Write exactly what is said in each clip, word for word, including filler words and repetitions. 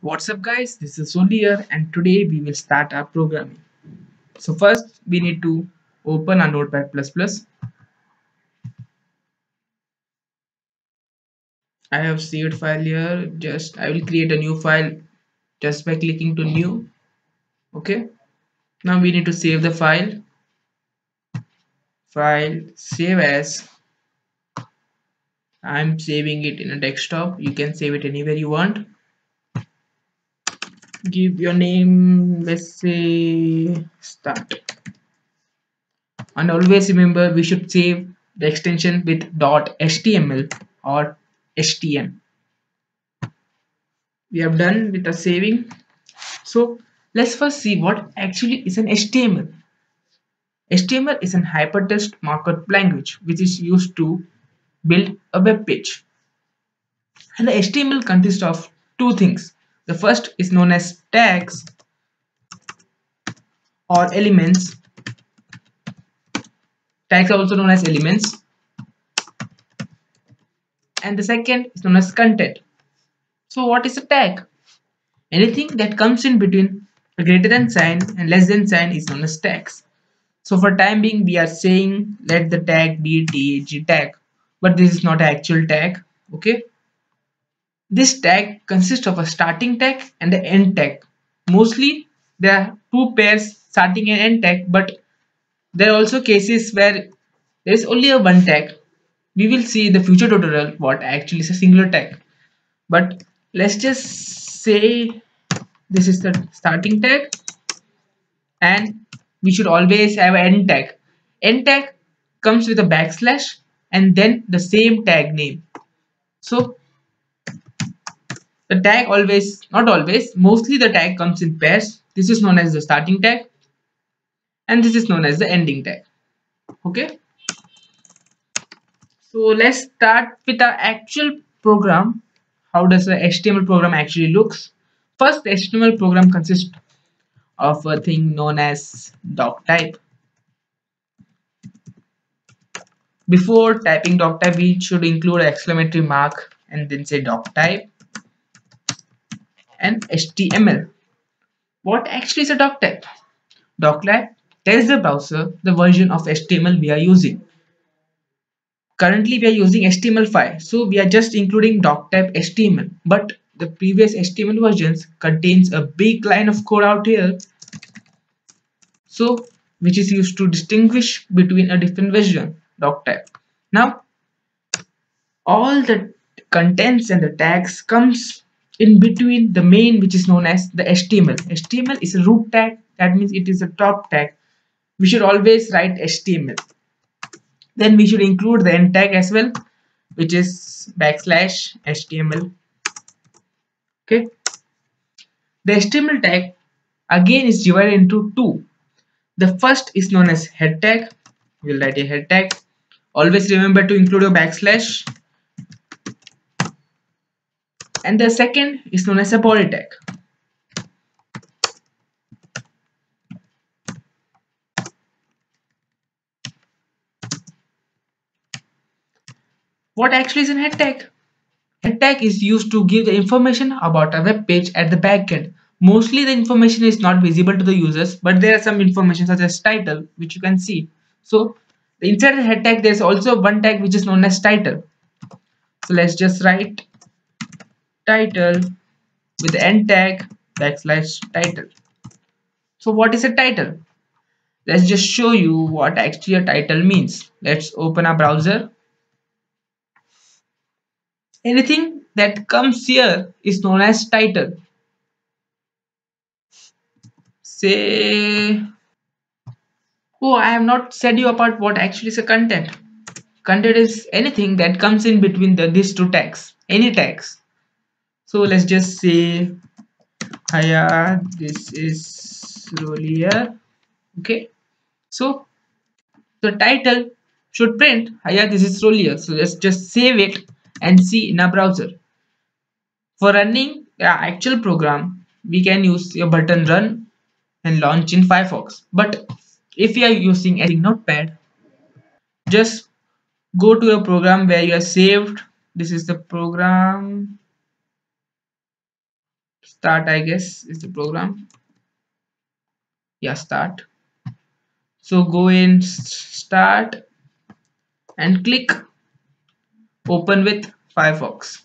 What's up guys, this is Soli here and today we will start our programming. So first we need to open a notepad plus plus. I have saved file here. Just I will create a new file just by clicking to new. Okay, now we need to save the file. File save as. I'm saving it in a desktop. You can save it anywhere you want. Give your name, let's say start. And always remember we should save the extension with .html or htm. We have done with the saving. So let's first see what actually is an H T M L. H T M L is an hypertext markup language which is used to build a web page. And the H T M L consists of two things. The first is known as tags or elements. Tags are also known as elements. And the second is known as content. So what is a tag? Anything that comes in between a greater than sign and less than sign is known as tags. So for time being we are saying let the tag be tag tag, but this is not an actual tag. Okay, this tag consists of a starting tag and the end tag. Mostly there are two pairs, starting and end tag, but there are also cases where there is only a one tag. We will see in the future tutorial what actually is a singular tag, but let's just say this is the starting tag and we should always have an end tag. End tag comes with a backslash and then the same tag name. So the tag always, not always, mostly the tag comes in pairs. This is known as the starting tag and this is known as the ending tag. Okay, so let's start with our actual program. How does the H T M L program actually looks? First, the H T M L program consists of a thing known as doc type. Before typing doc type, we should include an exclamatory mark and then say doc type and H T M L. What actually is a doc type? Doc type tells the browser the version of H T M L we are using. Currently we are using H T M L five, so we are just including doc type H T M L, but the previous H T M L versions contains a big line of code out here, so which is used to distinguish between a different version doc type. Now all the contents and the tags comes in between the main, which is known as the H T M L. H T M L is a root tag, that means it is a top tag. We should always write H T M L. Then we should include the end tag as well, which is backslash H T M L. Okay, the H T M L tag again is divided into two. The first is known as head tag. We'll write a head tag. Always remember to include a backslash. And the second is known as a body tag. What actually is a head tag? Head tag is used to give the information about a web page at the back end. Mostly the information is not visible to the users, but there are some information such as title which you can see. So inside the head tag there is also one tag which is known as title. So let's just write title with the end tag backslash title. So what is a title? Let's just show you what actually a title means. Let's open a browser. Anything that comes here is known as title. Say, oh, I have not said you about what actually is a content. Content is anything that comes in between the these two tags, any tags. So let's just say, hiya, this is Rolia. Okay, so the title should print, hiya, this is Rolia. So let's just save it and see in our browser. For running the actual program, we can use a button run and launch in Firefox. But if you are using a notepad, just go to a program where you are saved. This is the program. Start, I guess, is the program. Yeah, start. So go in start and click open with Firefox.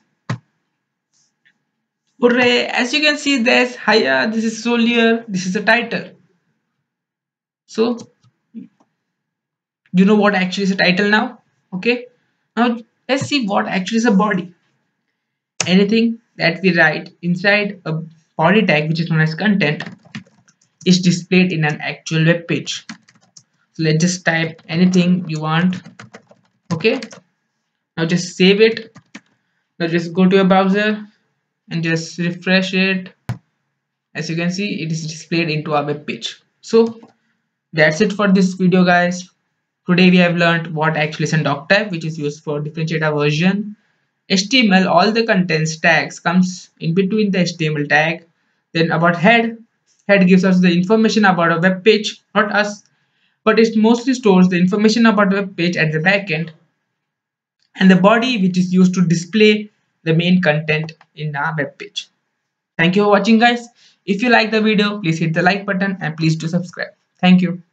Hooray! As you can see, there's Hiya, this is Solier, this is the title. So you know what actually is a title now? Okay. Now let's see what actually is a body. Anything that we write inside a body tag, which is known as content, is displayed in an actual web page. So let's just type anything you want. Okay. Now just save it. Now just go to your browser and just refresh it. As you can see, it is displayed into our web page. So that's it for this video, guys. Today we have learned what actually is a doc type, which is used for differentiator version. H T M L, all the contents tags comes in between the H T M L tag. Then about head, head gives us the information about a web page, not us, but it mostly stores the information about the web page at the backend. And the body, which is used to display the main content in our web page. Thank you for watching, guys. If you like the video, please hit the like button and please do subscribe. Thank you.